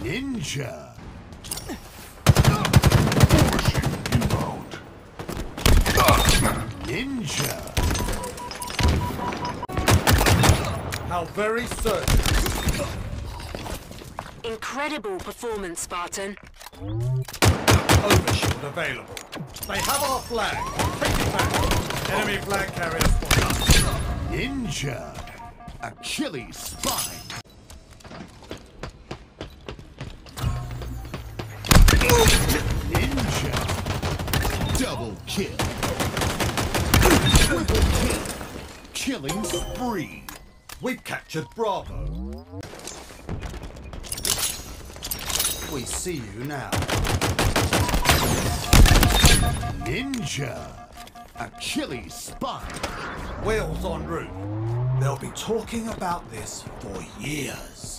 Ninja. Overshield inbound. Ninja. How very certain. Incredible performance, Spartan. Overshield available. They have our flag. Take it back. Enemy flag carrier spotted. Ninja. Achilles spine. Ninja. Double kill. Triple kill. Killing spree. We've captured Bravo. We see you now. Ninja. Achilles spine. Wheels en route. They'll be talking about this for years.